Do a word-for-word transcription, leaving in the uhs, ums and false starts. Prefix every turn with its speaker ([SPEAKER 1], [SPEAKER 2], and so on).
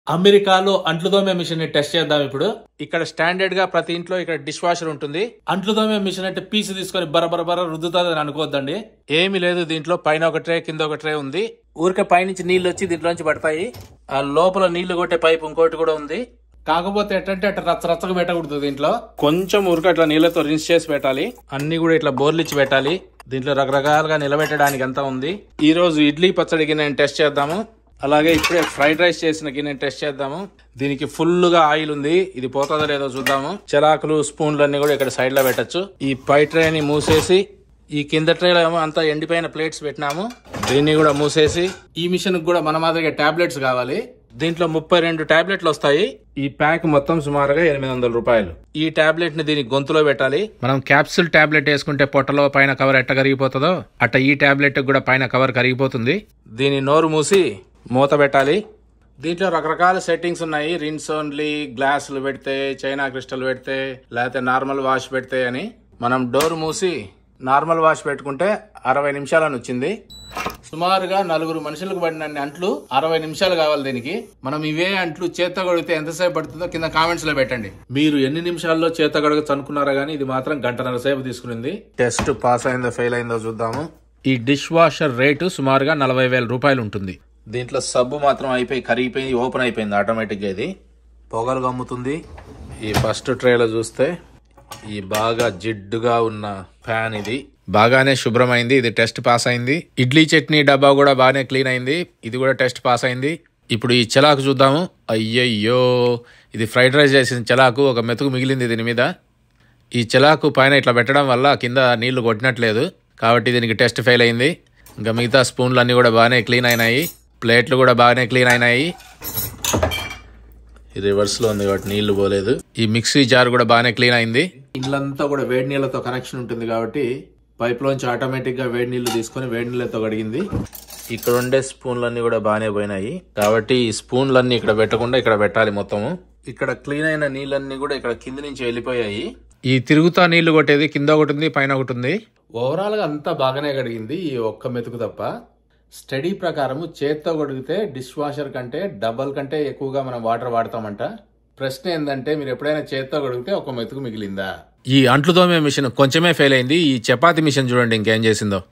[SPEAKER 1] అమెరికాలో అంట్లు తోమే మిషన్ ని టెస్ట్ చేద్దాం ఇప్పుడు. ఇక్కడ స్టాండర్డ్ గా ప్రతి ఇంట్లో ఇక్కడ డిష్ వాషర్ ఉంటుంది. అంట్లు తోమే మిషన్ అంటే పీసు తీసుకొని బరబర బర రుద్దుతుంది అని అనుకోవద్దండి. ఏమీ లేదు, దీంట్లో పైన ఒక ట్రే కింద ఒక ట్రే ఉంది. ఊరికే పైనుంచి నీళ్లు వచ్చి దీంట్లోంచి పడతాయి. ఆ లోపల నీళ్లు కొట్టే పైపు ఇంకోటి కూడా ఉంది. కాకపోతే ఎట్టంటే అట్లా రచ్చ రచ్చగా పెట్టకూడదు. దీంట్లో కొంచెం ఊరికే అట్లా నీళ్లతో రిన్స్ చేసి పెట్టాలి. అన్ని కూడా ఇట్లా బోర్లు ఇచ్చి పెట్టాలి. దీంట్లో రకరకాలుగా నిలబెట్టడానికి అంతా ఉంది. ఈ రోజు ఇడ్లీ పచ్చడికి నేను టెస్ట్ చేద్దాము. అలాగే ఇప్పుడే ఫ్రైడ్ రైస్ చేసిన గిన్నె టెస్ట్ చేద్దాము. దీనికి ఫుల్ గా ఆయిల్ ఉంది. ఇది పోతుందో లేదో చూద్దాము. చెరాకులు స్పూన్లు అన్ని కూడా ఇక్కడ సైడ్ లో పెట్టచ్చు. ఈ పై ట్రేని మూసేసి ఈ కింద ట్రేలో ఏమో అంతా ఎండిపోయిన ప్లేట్స్ పెట్టినాము. దీన్ని కూడా మూసేసి ఈ మిషన్ కూడా మన మాదిరిగా టాబ్లెట్స్ కావాలి. దీంట్లో ముప్పై రెండు టాబ్లెట్లు వస్తాయి. ఈ ప్యాక్ మొత్తం సుమారుగా ఎనిమిది వందల రూపాయలు. ఈ టాబ్లెట్ ని దీనికి గొంతులో పెట్టాలి. మనం క్యాప్సూల్ టాబ్లెట్ వేసుకుంటే పొట్టలో పైన కవర్ ఎట్ట కరిగిపోతుందో అట్ట ఈ టాబ్లెట్ కూడా పైన కవర్ కరిగిపోతుంది. దీని నోరు మూసి మూత పెట్టాలి. దీంట్లో రకరకాల సెట్టింగ్స్ ఉన్నాయి. రిన్స్ ఓన్లీ, గ్లాసులు పెడితే, చైనా క్రిస్టల్ పెడితే, లేకపోతే నార్మల్ వాష్ పెడితే అని. మనం డోర్ మూసి నార్మల్ వాష్ పెట్టుకుంటే అరవై నిమిషాలని వచ్చింది. సుమారుగా నలుగురు మనుషులకు పడిన అంట్లు అరవై నిమిషాలు కావాలి దీనికి. మనం ఇవే అంట్లు చేత గడిగితే ఎంతసేపు పడుతుందో కింద కామెంట్స్ లో పెట్టండి. మీరు ఎన్ని నిమిషాల్లో చేత గడగచ్చు అనుకున్నారా గానీ ఇది మాత్రం గంటన్నర సేపు తీసుకునింది. టెస్ట్ పాస్ అయిందో ఫెయిల్ అయిందో చూద్దాము. ఈ డిష్ వాషర్ రేటు సుమారుగా నలభై వేల రూపాయలు ఉంటుంది. దీంట్లో సబ్బు మాత్రం అయిపోయి కరిగిపోయి ఓపెన్ అయిపోయింది ఆటోమేటిక్ గా. ఇది పొగలు గమ్ముతుంది. ఈ ఫస్ట్ ట్రేలో చూస్తే ఈ బాగా జిడ్డుగా ఉన్న ఫ్యాన్ ఇది బాగానే శుభ్రమైంది. ఇది టెస్ట్ పాస్ అయింది. ఇడ్లీ చట్నీ డబ్బా కూడా బాగానే క్లీన్ అయింది. ఇది కూడా టెస్ట్ పాస్ అయింది. ఇప్పుడు ఈ చెలాకు చూద్దాము. అయ్యయ్యో, ఇది ఫ్రైడ్ రైస్ చేసిన చెలాకు. ఒక మెతుకు మిగిలింది దీని మీద. ఈ చెలాకు పైన ఇట్లా పెట్టడం వల్ల కింద నీళ్లు కొట్టినట్లేదు కాబట్టి దీనికి టెస్ట్ ఫెయిల్ అయింది. ఇంకా మిగతా స్పూన్లు అన్నీ కూడా బాగానే క్లీన్ అయినాయి. ప్లేట్లు కూడా బాగానే క్లీన్ అయినాయి. ఈ రివర్స్ లో ఉంది కాబట్టి నీళ్లు పోలేదు. ఈ మిక్సీ జార్ కూడా బాగానే క్లీన్ అయింది. ఇళ్ళంతా కూడా వేడి నీళ్లతో కనెక్షన్ ఉంటుంది కాబట్టి పైప్ లోంచి ఆటోమేటిక్ గా వేడి నీళ్లు తీసుకుని వేడి నీళ్లతో కడిగింది. ఇక్కడ ఉండే స్పూన్లన్నీ కూడా బాగానే పోయినాయి కాబట్టి ఈ స్పూన్లన్నీ ఇక్కడ పెట్టకుండా ఇక్కడ పెట్టాలి మొత్తము. ఇక్కడ క్లీన్ అయిన నీళ్ళన్నీ కూడా ఇక్కడ కింద నుంచి వెళ్ళిపోయాయి. ఈ తిరుగుతా నీళ్లు కొట్టేది కింద ఒకటి ఉంది, పైన ఒకటి ఉంది. ఓవరాల్ గా అంతా బాగానే కడిగింది ఈ ఒక్క మెతుకు తప్ప. స్టడీ ప్రకారము చేత్తో కడిగితే డిష్ వాషర్ కంటే డబల్ కంటే ఎక్కువగా మనం వాటర్ వాడతామంట. ప్రశ్న ఏంటంటే మీరు ఎప్పుడైనా చేత్తో కడిగితే ఒక మెతుకు మిగిలిందా? ఈ అంట్లు తోమే మిషన్ కొంచెమే ఫెయిల్ అయింది. ఈ చపాతీ మిషన్ చూడండి ఇంకేం చేసిందో.